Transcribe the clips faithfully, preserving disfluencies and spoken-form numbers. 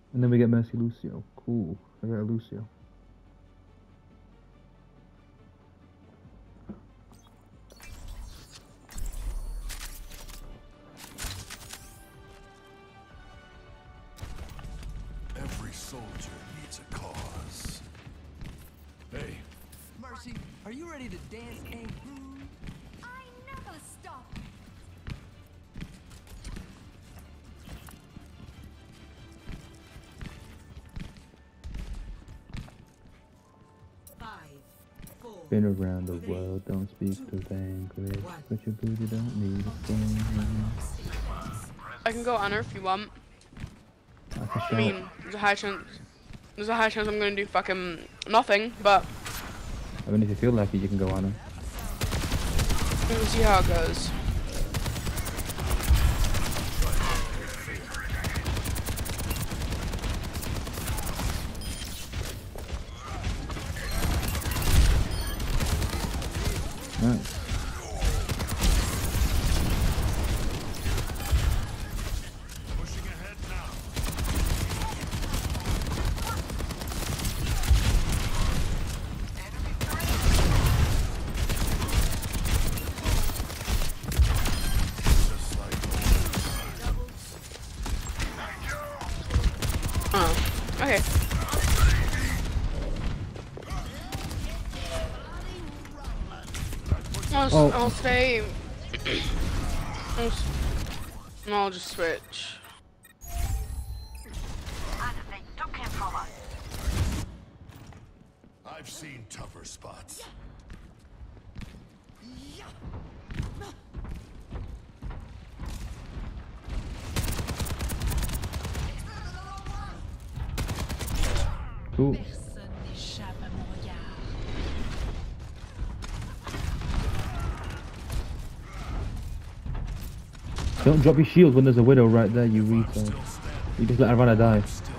And then we get Mercy Lucio. Cool. I got a Lucio. Every soldier needs a cause. Hey. Mercy, are you ready to dance and groove? I never stop. Five, four, Been around the world, don't speak the language. But your booty don't need a thing. I can go Anna if you want. That's a I shout. mean, there's a high chance. There's a high chance I'm gonna do fucking nothing, but I mean, if you feel like it, you can go on it. we'll see how it goes. Nice. Pushing ahead now. Just like Oh, okay. I'll, Oh. I'll stay. I'll, s- no, I'll just switch. I've seen tougher spots. Cool. personne n'échappe à mon regard. Don't drop your shield when there's a widow right there, you retard. You just let Havana die. Still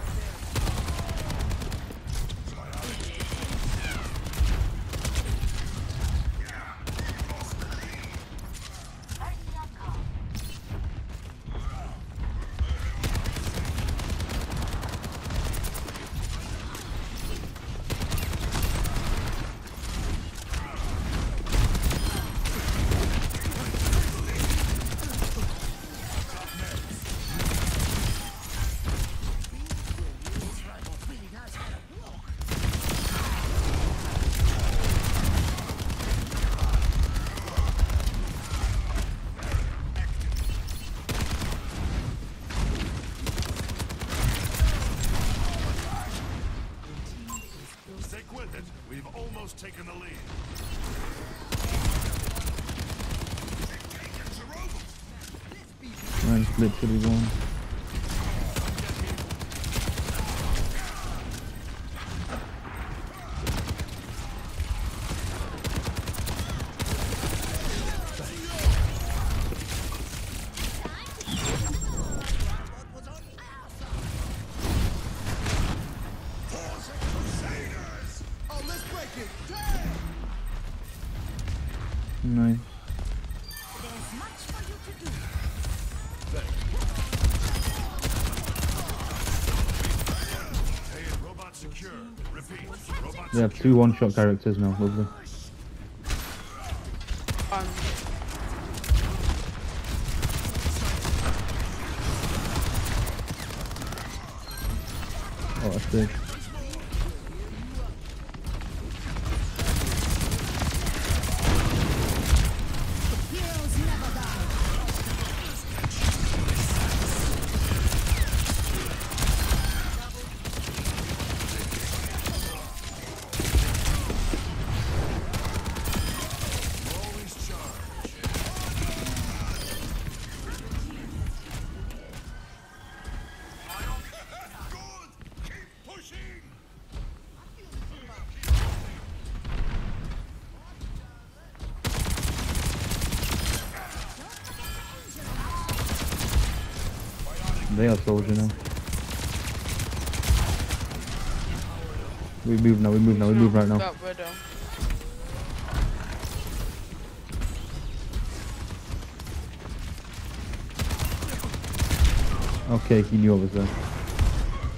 stick with it. We've almost taken the lead. Mine's literally one. Nice. There's much for you to do. Hey, robot secure. Repeat. Robot They have two one-shot characters now, lovely. Um, Oh, that's big. Heroes never die. always charge. Good. Keep pushing. They are soldier now. We move now, we move now, we move right now. that widow. Okay, he knew I was there.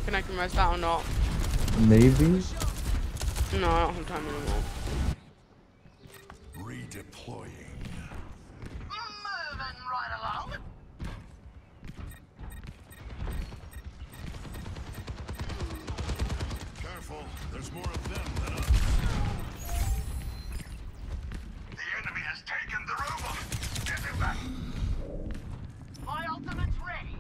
looking I can res that or not. Maybe? No, I don't have time anymore. Redeploying. Moving right along. Careful, there's more of them than us. The enemy has taken the robot. Get him back. My ultimate's ready.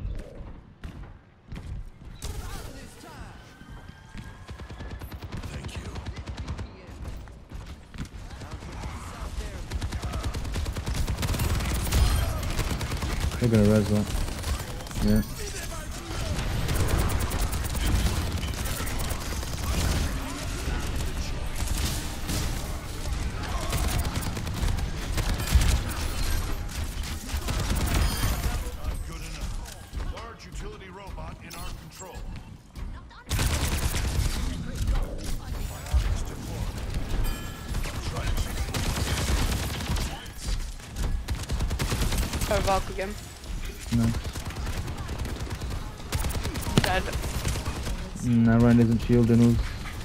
Thank you. They're gonna res that. Yeah. Not good enough. Large utility robot in our control. Biotics deployed. Try Oh, Valk again. Nice. Dead. Nah, Ryan isn't shielding us.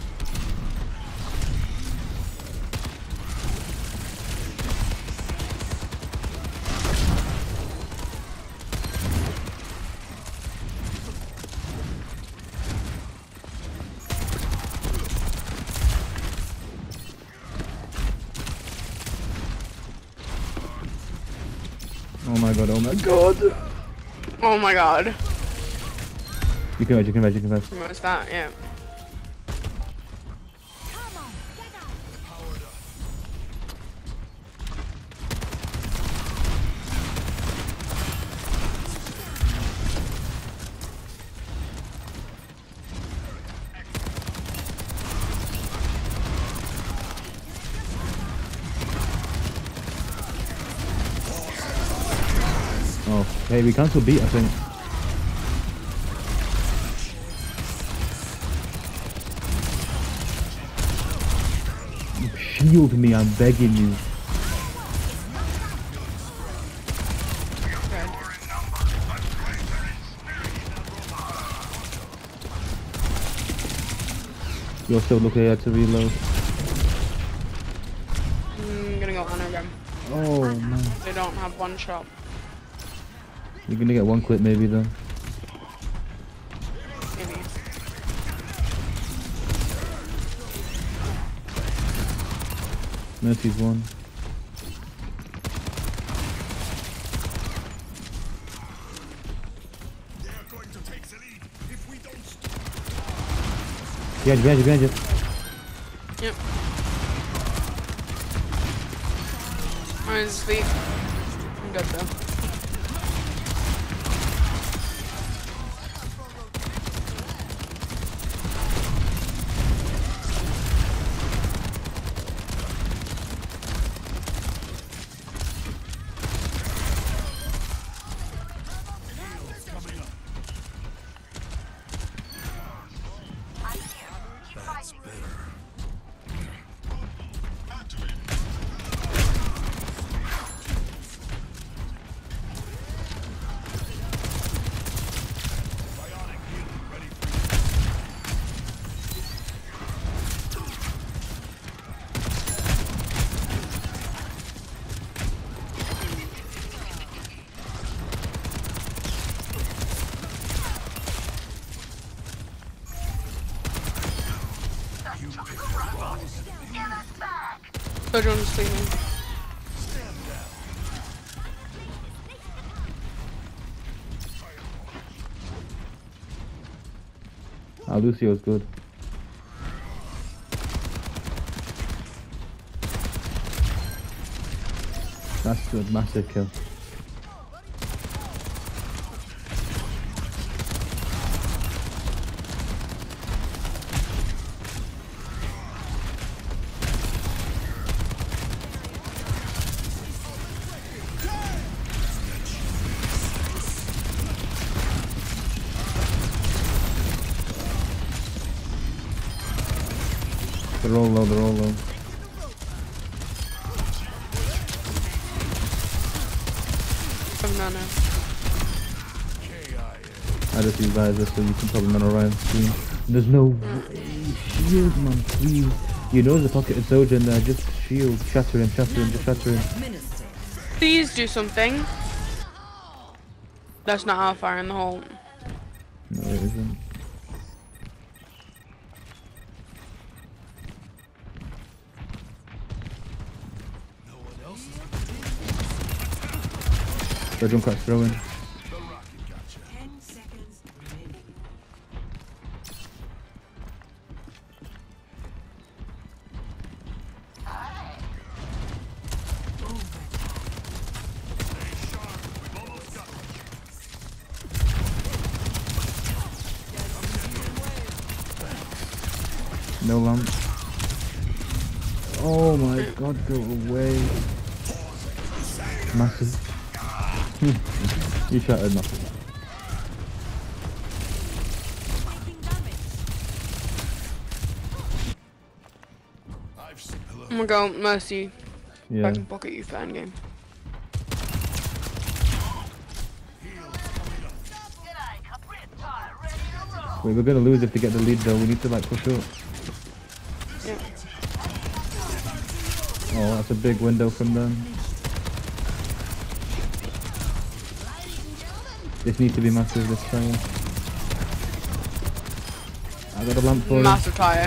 Oh my god, oh my god! Oh my god. You can res, you can res, you can res. What's that? Yeah. Come on, get out. powered up. Oh, hey, we can still beat, I think. Shield me, I'm begging you. Red. You're still looking here to reload. I'm gonna go Honor again. Oh man. They don't have one shot. You're gonna get one clip maybe then. Maybe. Mercy's one. They are going to take the lead if we don't stop. Behind you, behind you, behind you. Yep. Mine's asleep. I'm good though. Coming up. That's better. Bionic healing ready for Soldier one's sleeping. Ah, Lucio's good. That's good, massive kill. They're all low, they're all low. From Nano. K I A. I just use visor so you can probably not arrive soon. There's no way. Shield, man, please. You know there's a pocketed soldier in there. Just shield. Shatter him, shatter him, just shatter him. Please do something. That's not how far in the hole. No, it isn't. No one else is Red one crack's throwing. the rocket gotcha. Ten seconds remaining. Stay sharp. We've almost got it. No lamp. Oh my god, go away. Massive. You shattered nothing. Taking damage. I've seen hello. Oh my god, Mercy. Yeah. I can pocket you fan game. G'day, Capri Tire, ready to roll. Wait, we're gonna lose if they get the lead though. We need to like push up. Yeah. Oh, that's a big window from them. This needs to be massive this time. I got a lamp for him. Massive tire.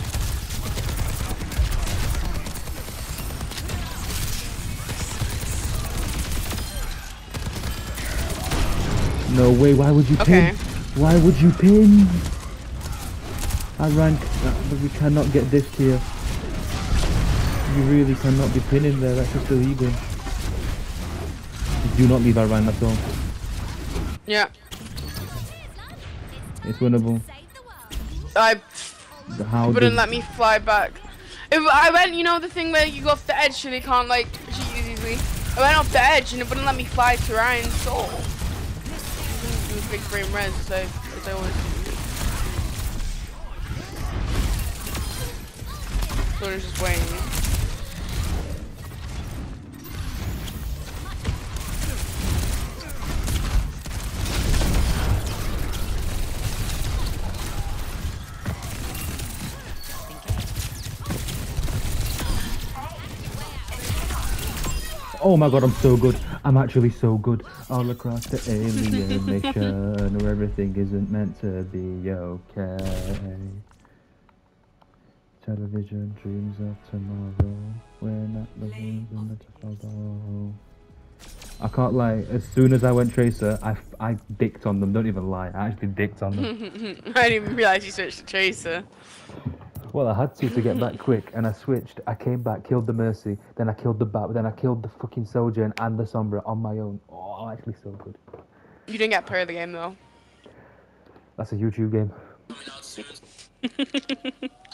No way, why would you Okay. pin? Why would you pin? I rank, uh, but we cannot get this here. You really cannot be pinning there, that's just illegal. Do not leave our rank, that's all. Yeah. It's winnable. Save the world. I How wouldn't did... let me fly back. If I went, you know the thing where you go off the edge so they can't like cheat you easily. I went off the edge and it wouldn't let me fly to Ryan's soul. It was big frame res, so as I always do. So I was just waiting. Oh my god, I'm so good. I'm actually so good. All across the alien mission where everything isn't meant to be okay. Television dreams of tomorrow. We're not the ones in the tomorrow. I can't lie. As soon as I went Tracer, I, I dicked on them. Don't even lie. I actually dicked on them. I didn't even realize you switched to Tracer. Well, I had to to get back quick, and I switched. I came back, killed the Mercy, then I killed the Bat, then I killed the fucking Soldier and, and the Sombra on my own. Oh, actually so good. You didn't get player of the game though. That's a YouTube game.